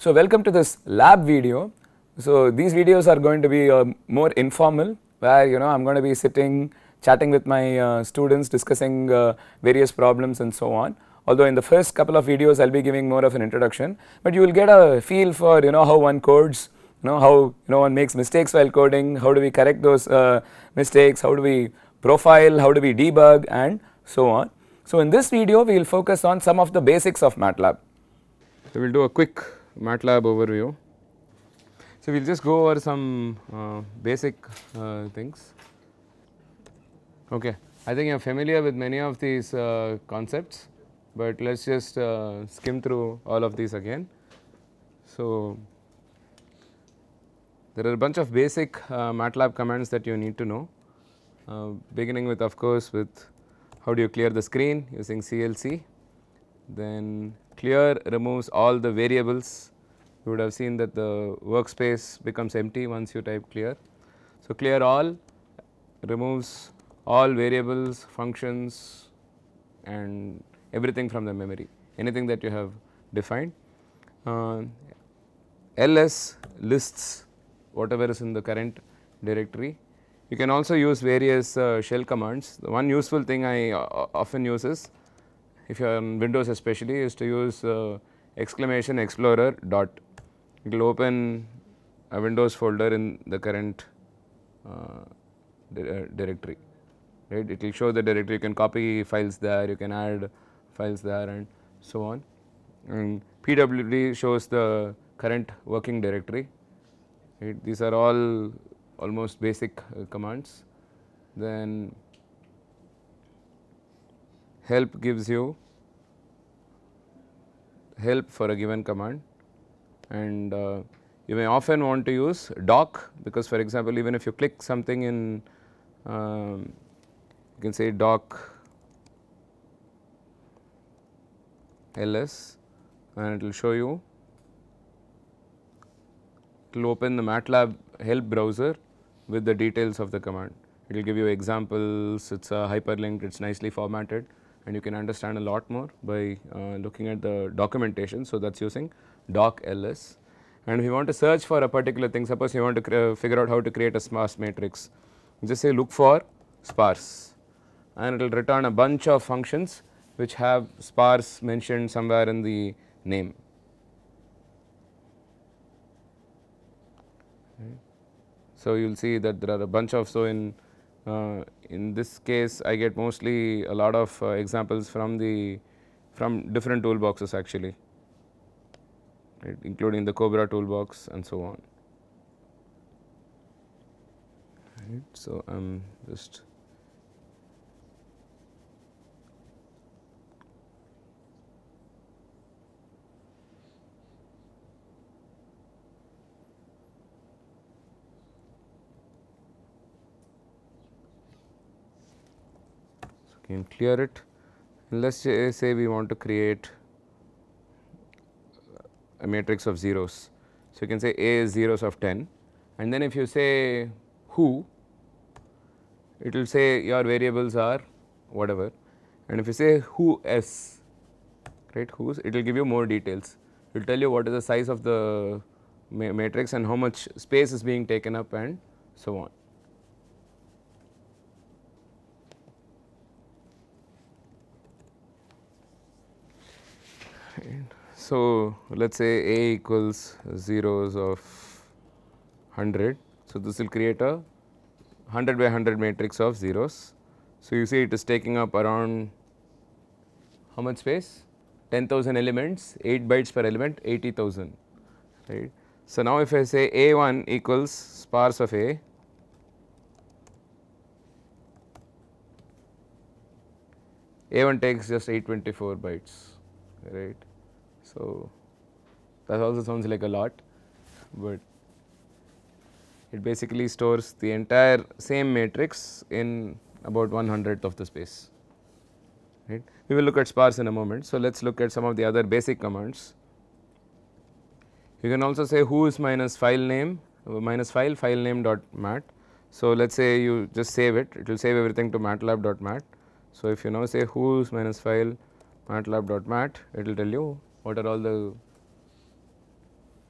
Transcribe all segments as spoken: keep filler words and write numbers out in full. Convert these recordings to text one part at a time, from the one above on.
So welcome to this lab video. So these videos are going to be uh, more informal, where you know I am going to be sitting chatting with my uh, students, discussing uh, various problems and so on. Although in the first couple of videos I will be giving more of an introduction, but you will get a feel for you know how one codes, you know how you know one makes mistakes while coding, how do we correct those uh, mistakes, how do we profile, how do we debug and so on. So in this video we will focus on some of the basics of MATLAB. So we will do a quick MATLAB overview. So we will just go over some uh, basic uh, things. Okay, I think you are familiar with many of these uh, concepts, but let us just uh, skim through all of these again. So there are a bunch of basic uh, MATLAB commands that you need to know, uh, beginning with of course with how do you clear the screen using C L C. Then clear removes all the variables. You would have seen that the workspace becomes empty once you type clear. So clear all removes all variables, functions and everything from the memory, anything that you have defined. Uh, L S lists whatever is in the current directory. You can also use various uh, shell commands. The one useful thing I uh, often use is, if you are on Windows especially, is to use uh, exclamation explorer dot. It will open a Windows folder in the current uh, di uh, directory, right. It will show the directory, you can copy files there, you can add files there and so on. And P W D shows the current working directory, right. These are all almost basic uh, commands. Then help gives you help for a given command, and uh, you may often want to use doc, because for example even if you click something in um, you can say doc ls and it will show you, it will open the MATLAB help browser with the details of the command. It will give you examples, it is a hyperlinked, it is nicely formatted, and you can understand a lot more by uh, looking at the documentation. So that is using doc ls. And if you want to search for a particular thing, suppose you want to figure out how to create a sparse matrix, just say look for sparse and it will return a bunch of functions which have sparse mentioned somewhere in the name. So you will see that there are a bunch of, so in uh, in this case I get mostly a lot of uh, examples from the from different toolboxes actually, right, including the Cobra toolbox and so on. Right. So I am just can clear it. Let us say we want to create a matrix of zeros. So you can say A is zeros of ten, and then if you say who, it will say your variables are whatever, and if you say who s, right, whos, it will give you more details. It will tell you what is the size of the ma matrix and how much space is being taken up and so on. So let us say A equals zeros of one hundred. So this will create a one hundred by one hundred matrix of zeros. So you see it is taking up around how much space? ten thousand elements, eight bytes per element, eighty thousand, right. So now if I say A one equals sparse of A, A one takes just eight hundred twenty-four bytes, right. So that also sounds like a lot, but it basically stores the entire same matrix in about one hundredth of the space, right. We will look at sparse in a moment. So let us look at some of the other basic commands. You can also say whos minus file name minus file file name dot mat. So let us say you just save it, it will save everything to matlab dot mat. So if you now say whos minus file matlab dot mat, it will tell you what are all the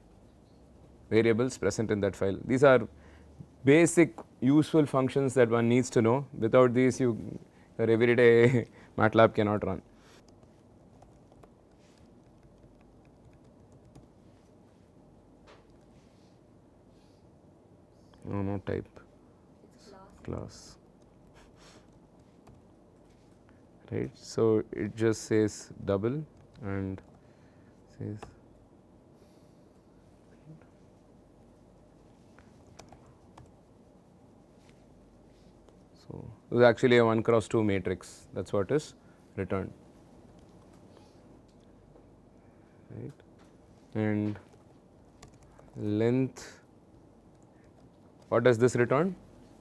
variables present in that file. These are basic useful functions that one needs to know. Without these, you your everyday MATLAB cannot run. No, no type. It's class. Class. Right. So it just says double and says so it is actually a one cross two matrix. That's what is returned. Right. And length. What does this return?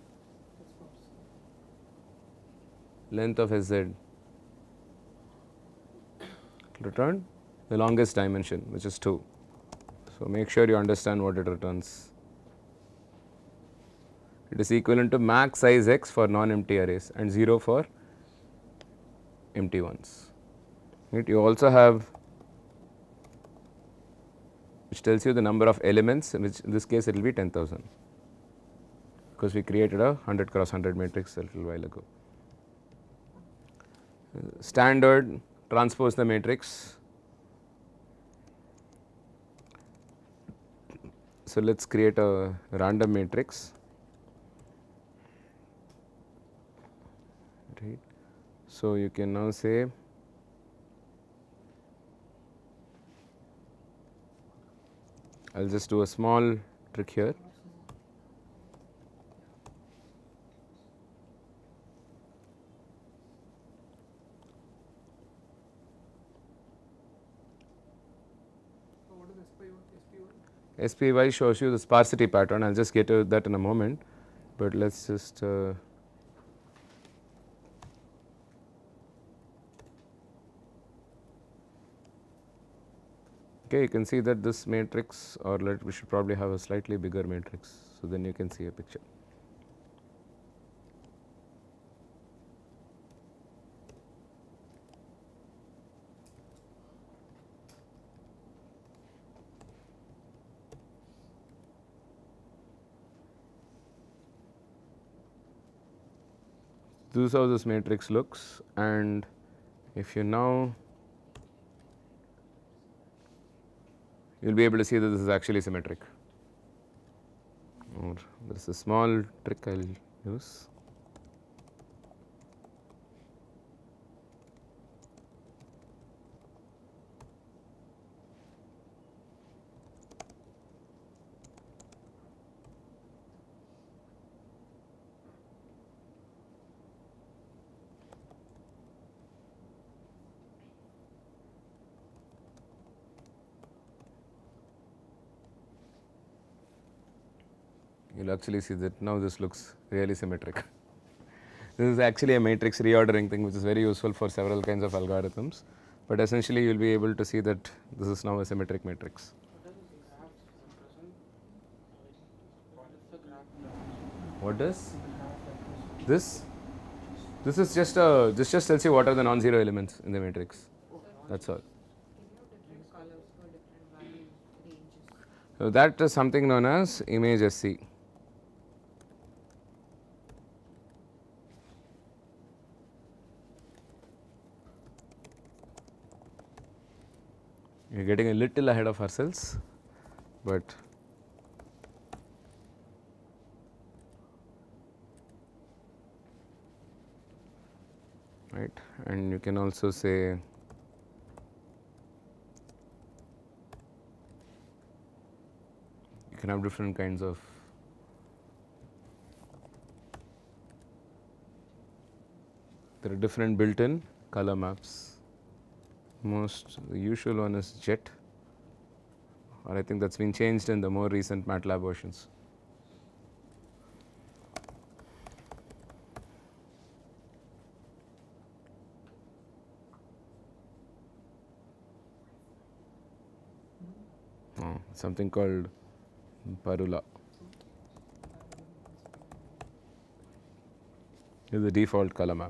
Length of S Z. Return the longest dimension, which is two. So make sure you understand what it returns. It is equivalent to max size x for non-empty arrays and zero for empty ones. Right. You also have, which tells you the number of elements, which in this case it will be ten thousand, because we created a one hundred cross one hundred matrix a little while ago. Standard, transpose the matrix. So let us create a random matrix. Right. So you can now say I will just do a small trick here. S P Y shows you the sparsity pattern. I will just get to that in a moment, but let us just uh, okay, you can see that this matrix, or let we should probably have a slightly bigger matrix, so then you can see a picture. This is how this matrix looks, and if you now, you will be able to see that this is actually symmetric. Or there is a small trick I will use. You will actually see that now this looks really symmetric. This is actually a matrix reordering thing, which is very useful for several kinds of algorithms, but essentially you will be able to see that this is now a symmetric matrix. What does this? This is just a, this just tells you what are the non-zero elements in the matrix. That's all. So that is something known as image S C. We are getting a little ahead of ourselves, but right, and you can also say you can have different kinds of there are different built-in color maps. Most the usual one is jet, or I think that's been changed in the more recent MATLAB versions. Oh, something called Parula. This is the default color map.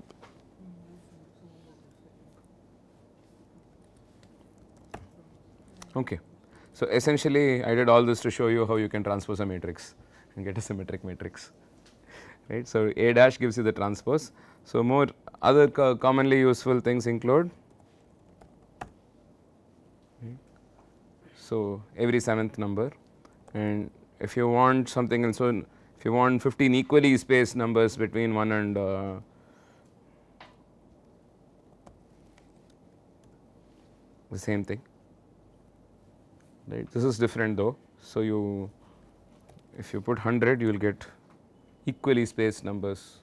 Okay. So, essentially I did all this to show you how you can transpose a matrix and get a symmetric matrix, right. So, A dash gives you the transpose. So, more other co commonly useful things include, so every seventh number, and if you want something else, so if you want fifteen equally spaced numbers between one and uh, the same thing, right. This is different though. So, you if you put one hundred you will get equally spaced numbers.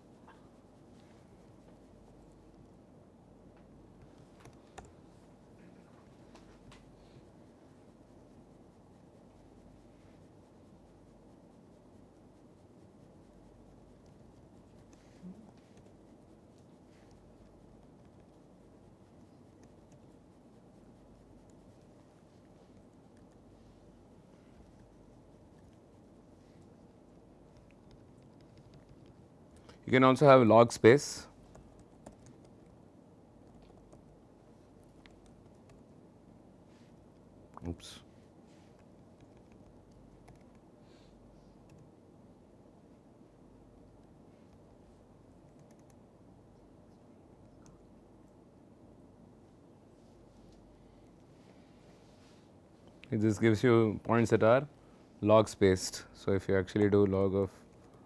You can also have log space. Oops. This gives you points that are log spaced. So, if you actually do log of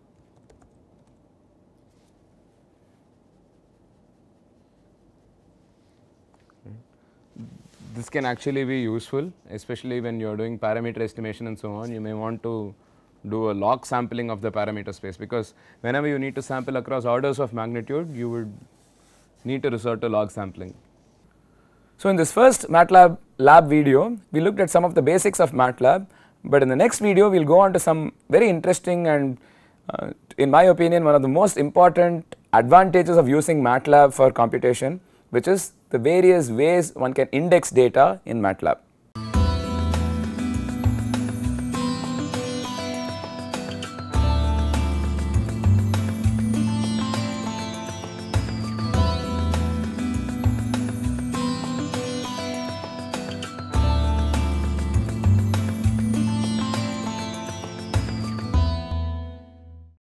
this can actually be useful, especially when you are doing parameter estimation and so on. You may want to do a log sampling of the parameter space, because whenever you need to sample across orders of magnitude, you would need to resort to log sampling. So, in this first MATLAB lab video, we looked at some of the basics of MATLAB, but in the next video we will go on to some very interesting and uh, in my opinion one of the most important advantages of using MATLAB for computation, which is the various ways one can index data in MATLAB.